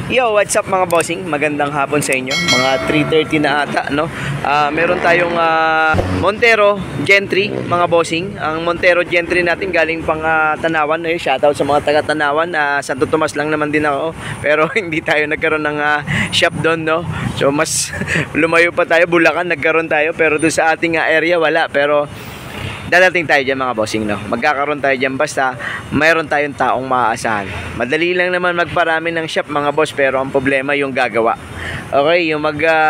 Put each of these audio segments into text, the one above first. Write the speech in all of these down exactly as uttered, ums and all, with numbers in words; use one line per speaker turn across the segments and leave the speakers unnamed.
Yo, what's up mga bossing? Magandang hapon sa inyo. Mga three thirty na ata, no? Uh, meron tayong uh, Montero Gen three, mga bossing. Ang Montero Gen three natin galing pang uh, Tanawan. Eh, shoutout sa mga taga Tanawan. Uh, Santo Tomas lang naman din ako. Pero hindi tayo nagkaroon ng uh, shop doon, no? So, mas lumayo pa tayo. Bulacan, nagkaroon tayo. Pero doon sa ating uh, area, wala. Pero dadating tayo dyan mga bossing, no? Magkakaroon tayo dyan basta mayroon tayong taong maaasahan. Madali lang naman magparami ng shop mga boss, pero ang problema yung gagawa. Okay, yung mag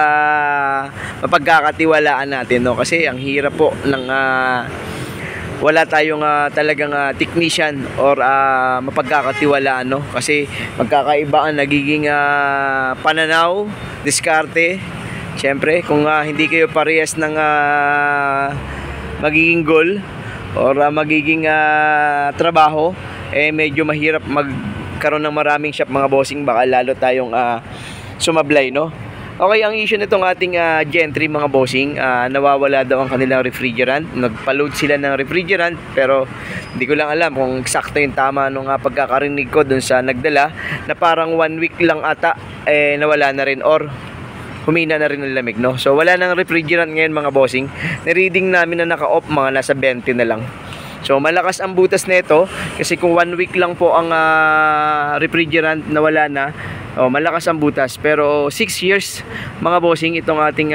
uh, mapagkakatiwalaan natin, no? Kasi ang hirap po ng uh, wala tayong uh, talagang uh, technician or uh, mapagkakatiwalaan, no? Kasi magkakaiba ang nagiging uh, pananaw, diskarte. Siyempre, kung uh, hindi kayo parehas ng uh, magiging goal or uh, magiging uh, trabaho, eh medyo mahirap magkaroon ng maraming shop mga bossing. Baka lalo tayong uh, sumablay, no? Okay, ang issue nitong ating uh, Gen three mga bossing, uh, nawawala daw ang kanilang refrigerant. Nagpa-load sila ng refrigerant, pero hindi ko lang alam kung eksakto yung tama nung uh, pagkakarinig ko dun sa nagdala, na parang one week lang ata eh nawala na rin or humina na rin ang lamig, no? So wala nang refrigerant ngayon mga bossing. Ni-reading namin na naka-off mga nasa twenty na lang. So malakas ang butas nito kasi kung one week lang po ang uh, refrigerant na wala na, oh, malakas ang butas. Pero six years mga bossing itong ating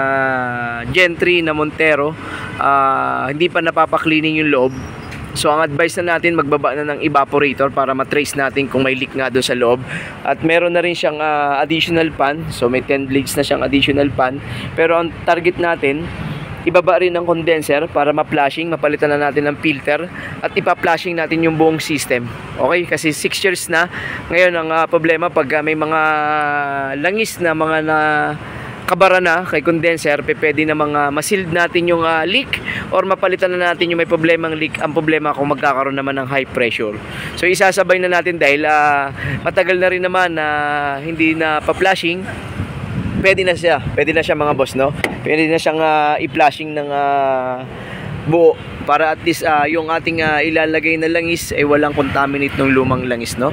uh, Gen three na Montero, uh, hindi pa napapa-cleaning yung loob. So ang advice na natin, magbaba na ng evaporator para matrace natin kung may leak nga doon sa loob. At meron na rin siyang uh, additional pan. So may ten blades na siyang additional pan. Pero ang target natin, ibaba rin ng condenser para ma-flushing, mapalitan na natin ng filter at ipa-flushing natin yung buong system. Okay? Kasi six years na. Ngayon ang uh, problema pag uh, may mga langis na mga na kabara na kay condenser, pwede na mga masild natin yung uh, leak or mapalitan na natin yung may problemang leak. Ang problema kung magkakaroon naman ng high pressure. So isasabay na natin dahil uh, matagal na rin naman na uh, hindi na pa-flushing. Pwede na siya, pwede na siya mga boss, no? Pwede na siyang uh, i-flushing ng uh, buo para at least uh, yung ating uh, ilalagay na langis ay walang contaminate ng lumang langis, no?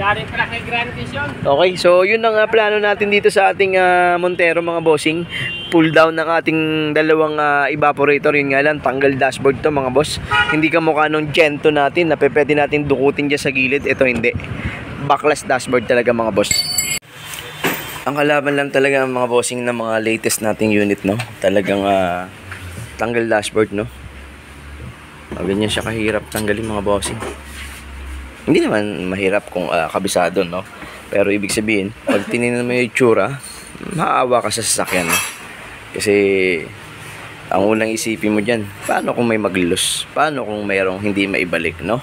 Okay, so yun ang uh, plano natin dito sa ating uh, Montero mga bossing. Pull down ng ating dalawang uh, evaporator. Yun nga lang, tanggal dashboard to mga boss. Hindi ka mukha nung Gento natin na pwede natin dukutin dyan sa gilid. Ito hindi, backless dashboard talaga mga boss. Ang kalaban lang talaga ang mga bossing ng mga latest nating unit, no? Talagang uh, tanggal dashboard, no? O, ganyan siya kahirap tanggalin mga bossing. Hindi naman mahirap kung uh, kabisado, no? Pero ibig sabihin, pag tinignan mo yung itsura, maawa ka sa sasakyan, no? Kasi ang unang isipin mo dyan, paano kung may maglulus? Paano kung mayroong hindi maibalik, no?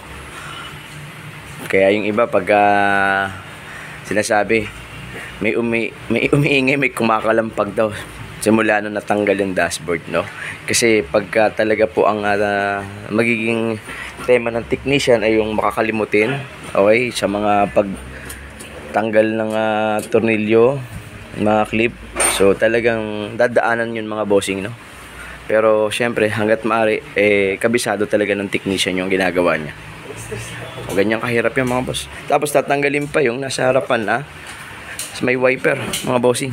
Kaya yung iba pag uh, sinasabi, may, umi may umiingay, may kumakalampag daw simula nung natanggal yung dashboard, no? Kasi pagka talaga po ang uh, magiging tema ng technician ay yung makakalimutin, okay, sa mga pagtanggal ng uh, tornilyo, mga clip. So talagang dadaanan yun mga bossing, no? Pero syempre hanggat maaari eh kabisado talaga ng technician yung ginagawa niya. O ganyan kahirap yung mga boss. Tapos tatanggalin pa yung nasa harapan na may wiper mga bossing.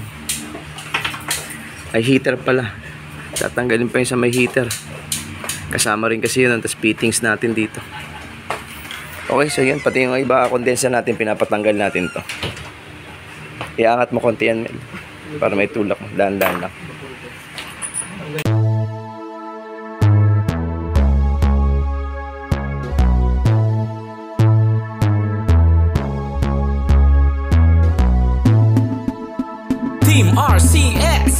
Ay heater pala. Tatanggalin pa yung sa may heater. Kasama rin kasi yun. Tapos fittings natin dito. Okay, so yun. Pati yung iba condenser natin, pinapatanggal natin to. Iangat mo konti yan, para may tulak mo. Dahan-dahan lang.
Team R C S,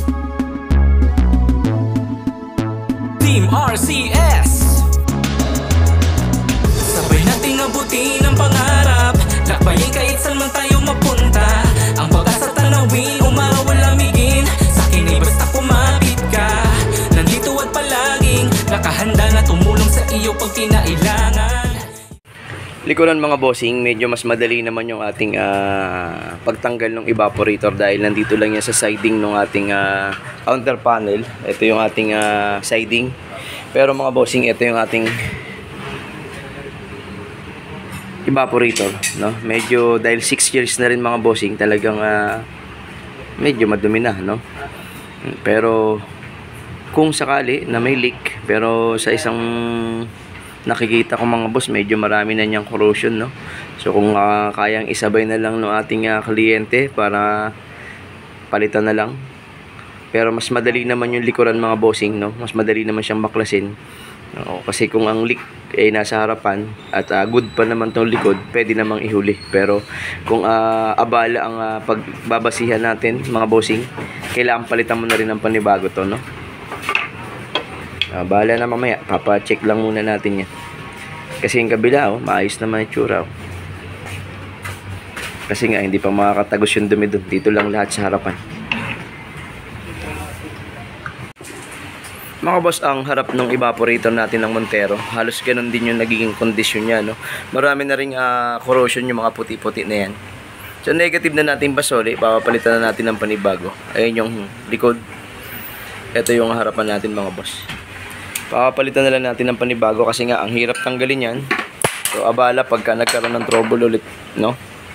Team R C S, sabay nating abutin ang pangarap, lakbayin kahit saan man tayo mapunta. Ang pag-asa tanawin, umaraw lamigin, sa akin ay basta kumapit ka. Nandito at palaging nakahanda na tumulong sa iyo pag kinailangan.
Likuran mga bossing, medyo mas madali naman yung ating uh, pagtanggal ng evaporator dahil nandito lang yan sa siding ng ating uh, counter panel. Ito yung ating uh, siding. Pero mga bossing, ito yung ating evaporator, no? Medyo dahil six years na rin mga bossing, talagang uh, medyo madumi na, no? Pero kung sakali na may leak, pero sa isang nakikita ko mga boss, medyo marami na niyang corrosion, no? So kung uh, kayang isabay na lang ng ating uh, kliyente para palitan na lang. Pero mas madali naman yung likuran mga bossing, no? Mas madali naman siyang baklasin. No? Kasi kung ang leak ay nasa harapan at uh, good pa naman tong likod, pwede namang ihuli. Pero kung uh, abala ang uh, pagbabasihan natin mga bossing, kailangan palitan mo na rin ng panibago to, no? Uh, bahala na mamaya, papa-check lang muna natin yan. Kasi yung kabila, oh, maayos naman yung tsura, oh. Kasi nga, hindi pa makakatagos yung dumi doon. Dito lang lahat sa harapan. Mga boss, ang harap ng evaporator natin ng Montero, halos ganun din yung nagiging kondisyon niya, no? Marami na ring uh, corrosion yung mga puti-puti na yan. So, negative na natin basoli, papapalitan na natin ng panibago. Ayun yung likod. Ito yung harapan natin mga boss. Papapalitan na lang natin ng panibago kasi nga ang hirap tanggalin yan. So abala pagka nagkaroon ng trouble ulit, no?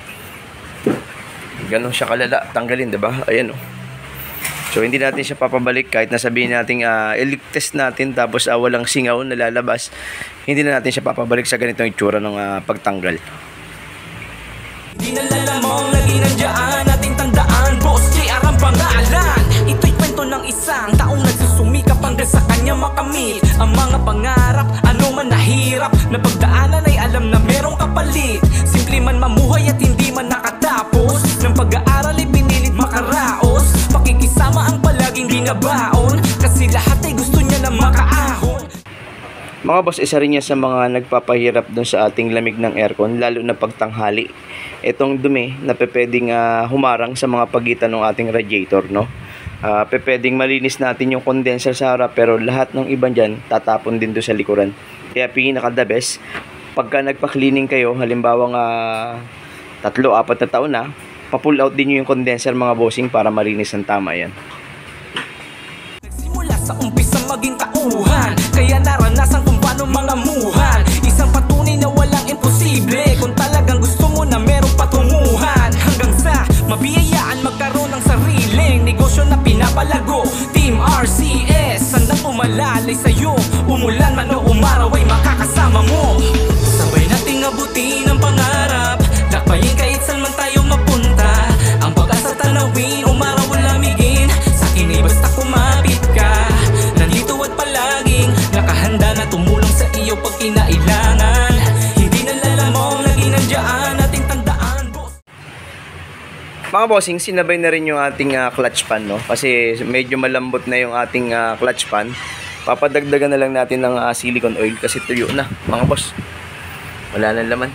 Ganon siya kalala tanggalin, diba? Ayan, oh. So hindi natin siya papabalik kahit nasabihin natin uh, i-leak test natin tapos uh, walang singaw na lalabas. Hindi na natin siya papabalik sa ganitong itsura ng uh, pagtanggal.
Di nalalamang lagi nandiyan ating tandaan, Boss J R ang pangalan. Ito'y kwento ng isang taong nagsusumikap hanggang sa kanya makamit ang mga pangarap, ano man nahirap na pagdaanan ay alam na merong kapalit. Simple man mamuhay at hindi man nakatapos ng pag-aaral ay pinilit makaraos. Pakikisama ang palaging binabaon kasi lahat ay gusto niya na makaahon.
Mga boss, isa rin yan sa mga nagpapahirap dun sa ating lamig ng aircon, lalo na pagtanghali. Itong dumi na pwedeng uh, humarang sa mga pagitan ng ating radiator, no? Uh, pwedeng malinis natin yung condenser sa harap, pero lahat ng iba dyan tatapon din doon sa likuran. Kaya pinaka the best, pagka nagpa-cleaning kayo, halimbawa nga tatlo, apat na taon na, pa-pull out din nyo yung condenser mga bossing para malinis ang tama yan.
Nagsimula sa umpisa maging tauhan, kaya naranasan kung paano mga muhan. Isang patunay na walang imposible kung talagang gusto mo na merong patunguhan. Hanggang sa mabiyayaan magkaroon ng sariling negosyo na pinapalago. Team R C S, sandang umalalay sa'yo, umulan man o umaraw ay makakasama mo. Sabay nating abutin ang pangarap, lakbayin kahit saan man tayo mapunta. Ang pag-asa tanawin, umaraw o lamigin, sa akin ay basta kumapit ka. Nandito at palaging nakahanda na tumulong sa iyo pag kinailangan. Hindi nalalamang lagi nandiyan ating tandaan, boss.
Mga bossing, sinabay na rin yung ating uh, clutch pan, no? Kasi medyo malambot na yung ating uh, clutch pan. Papadagdagan na lang natin ng uh, silicone oil kasi tuyo na, mga boss. Wala na laman.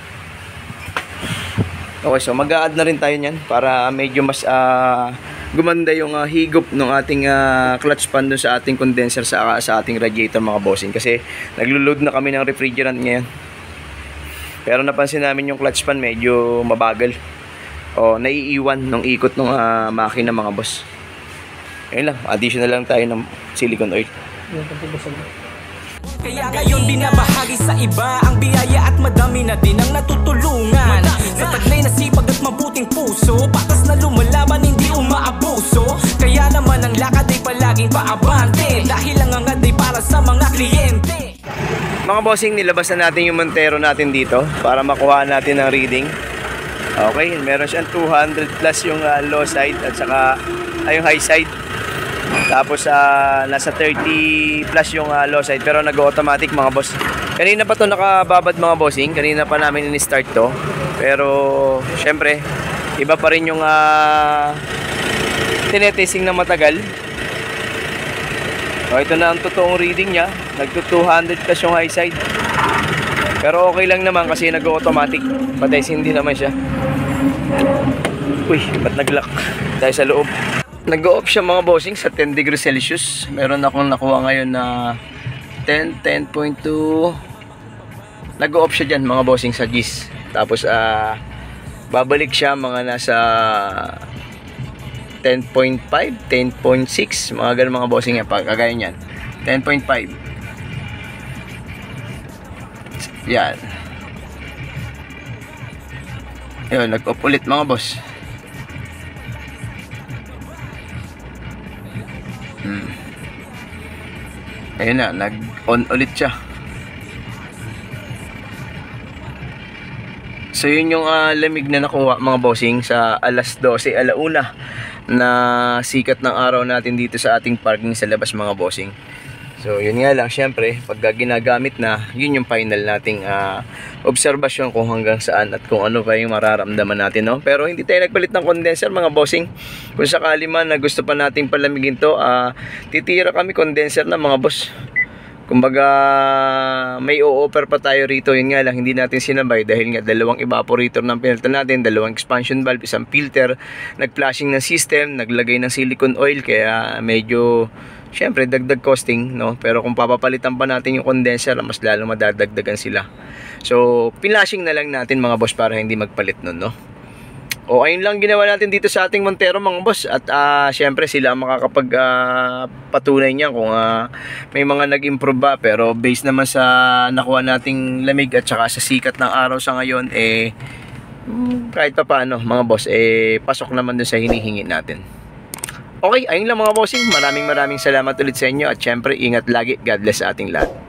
Okay, so mag-a-add na rin tayo niyan para medyo mas uh, gumanda yung uh, higop ng ating uh, clutch pan dun sa ating condenser sa, uh, sa ating radiator mga bossing. Kasi naglo-load na kami ng refrigerant ngayon. Pero napansin namin yung clutch pan medyo mabagal. O naiiwan ng ikot ng uh, makina mga boss. Ayun lang, additional lang tayo ng silicone oil.
Kaya ngayon binabahagi sa iba ang biyaya at madami na din ang natutulungan. Sa taglay na sipag at mabuting puso, patas na lumalaban hindi umaabuso. Kaya naman ang lakad ay palaging paabante, dahil ang angad ay para sa mga kliyente.
Mga bossing, nilabas na natin yung Montero natin dito para makuha natin ang reading. Okay, meron siyang two hundred plus yung uh, low side at saka ay yung high side. Tapos uh, nasa thirty plus yung uh, low side, pero nag-automatic mga boss. Kanina pa to nakababad mga bossing, kanina pa namin in-start to. Pero syempre, iba pa rin yung uh, tinetesting na matagal. So ito na ang totoong reading niya, nagto two hundred plus yung high side. Pero okay lang naman kasi nag-automatic, patay hindi naman siya. Uy, ba't nag-lock? Dahil sa loob. Nag-off siya mga bossing sa ten degrees Celsius. Meron akong nakuha ngayon na ten, ten point two. Nag-off siya dyan mga bossing sa G I S. Tapos uh, babalik siya mga nasa ten point five, ten point six. Mga ganun mga bossing yan. Kagaya nyan ten point five. Yan. Ayun, nag-off ulit mga boss. Hmm. Ayun na, nag-on ulit siya. So yun yung uh, lamig na nakuha mga bossing sa alas dose, alauna na sikat ng araw natin dito sa ating parking sa labas mga bossing. So yun nga lang, syempre pag ginagamit na, yun yung final nating uh, obserbasyon kung hanggang saan at kung ano pa yung mararamdaman natin, no? Pero hindi tayo nagpalit ng condenser mga bossing. Kung sakali man na gusto pa nating palamigin to, uh, titira kami condenser na mga boss. Kumbaga may o-offer pa tayo rito, yun nga lang hindi natin sinabay dahil nga dalawang evaporator ng pinalitan natin, dalawang expansion valve, isang filter, nag-flashing ng system, naglagay ng silicone oil, kaya medyo syempre dagdag costing, no? Pero kung papapalitan pa natin yung condenser, mas lalo madadagdagan sila. So pinlashing na lang natin mga boss para hindi magpalit nun, no? O ayun lang ginawa natin dito sa ating Montero mga boss. At uh, syempre sila ang makakapag uh, patunay niyan kung uh, may mga nag-improve ba. Pero based naman sa nakuha nating lamig at saka sa sikat ng araw sa ngayon, eh kahit pa paano mga boss, eh pasok naman dun sa hinihingi natin. Okay, ayun lang mga bossing. Maraming maraming salamat ulit sa inyo. At syempre ingat lagi. God bless sa ating lahat.